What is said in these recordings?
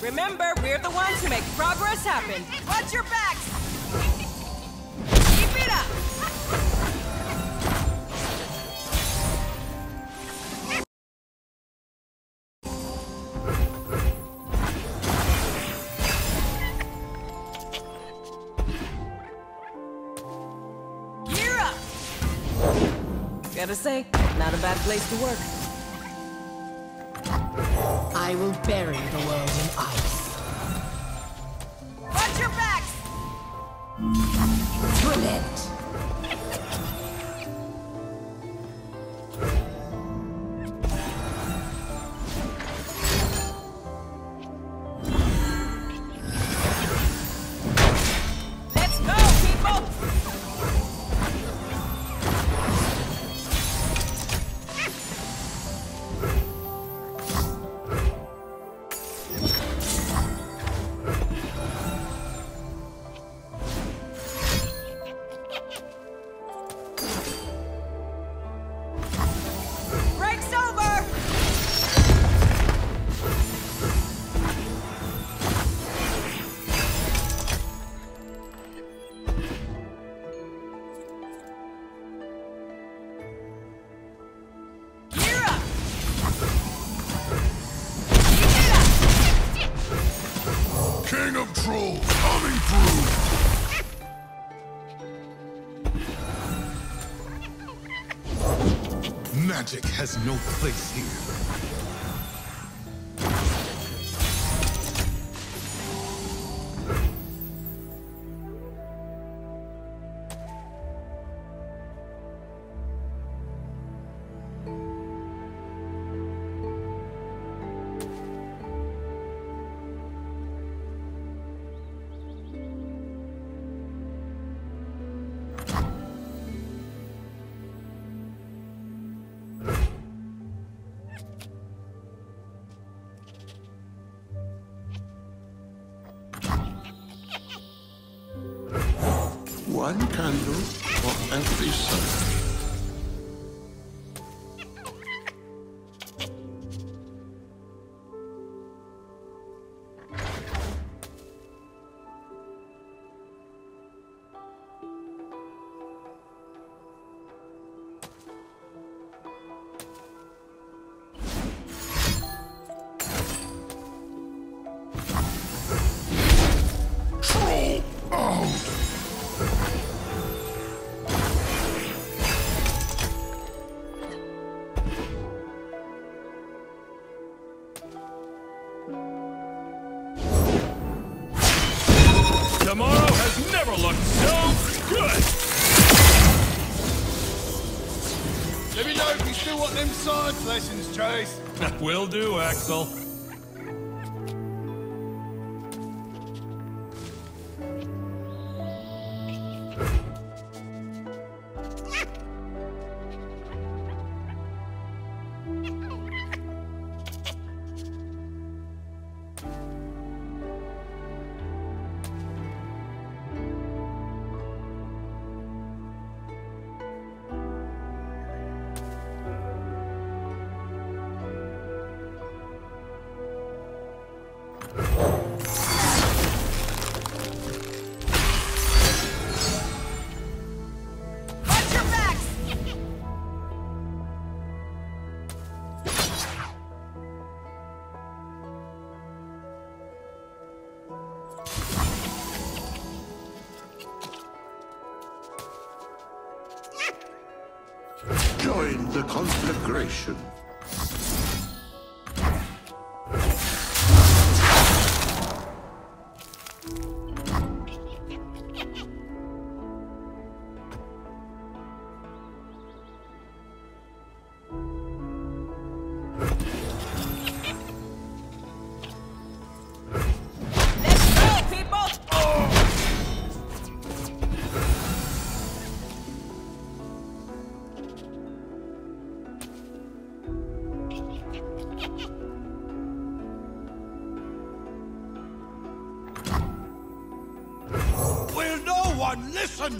Remember, we're the ones who make progress happen. Watch your backs! Keep it up! Gear up! Gotta say, not a bad place to work. I will bury the world in ice. Watch your backs! Brilliant! Let's go, people! Break's over! Gear up! Keep it up! King of Trolls coming through! Magic has no place here. One candle for every sun. Troll out! Tomorrow has never looked so good! Let me know if you still want them science lessons, Chase. Will do, Axel. Watch your backs! Join the conflagration. Let's go, people! Will no one listen?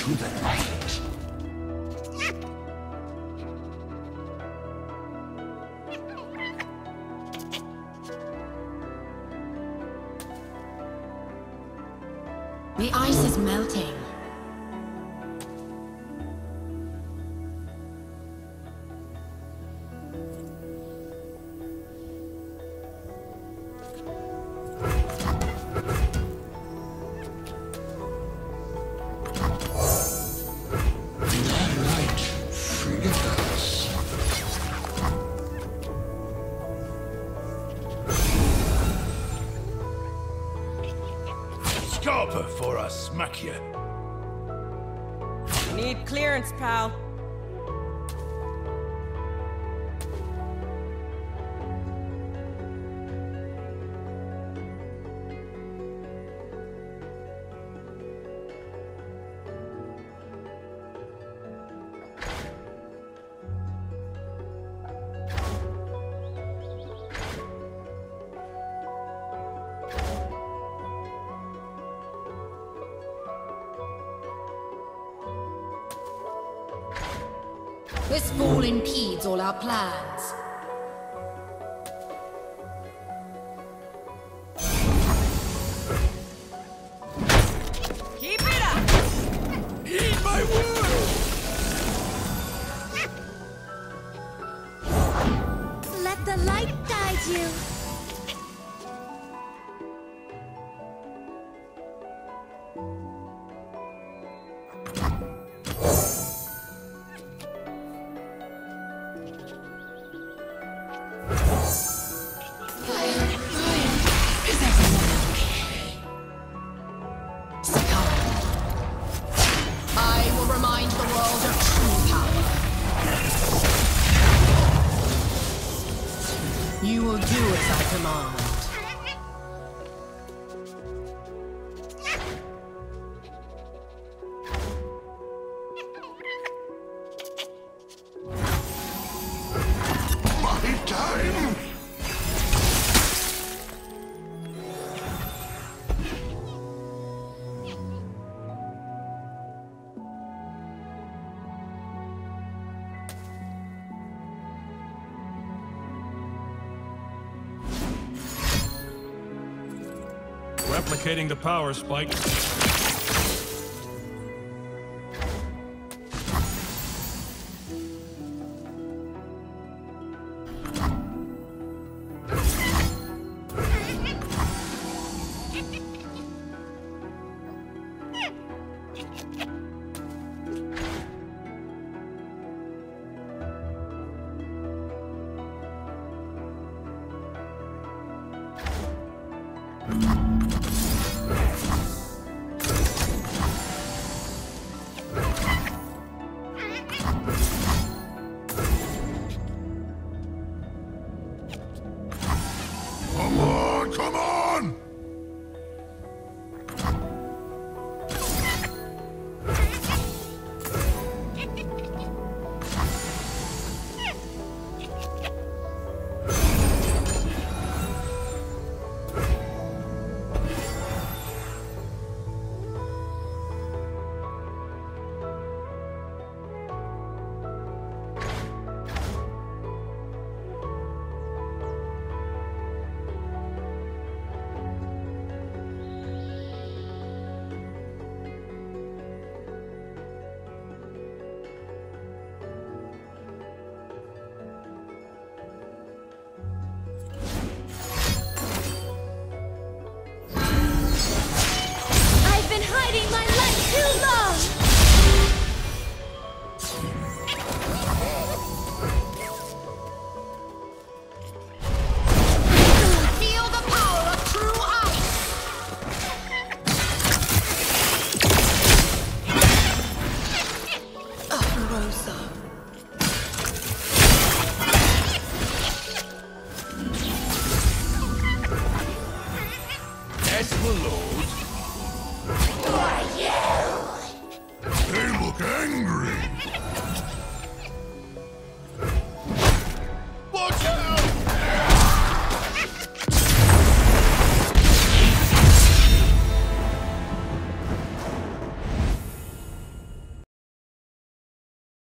to the light. The ice is melting. Scarper for I smack you. Need clearance, pal. This fall impedes all our plans. Keep it up! Eat my world! Let the light guide you. I will remind the world of true power. You will do as I command. My time! Replicating the power spike.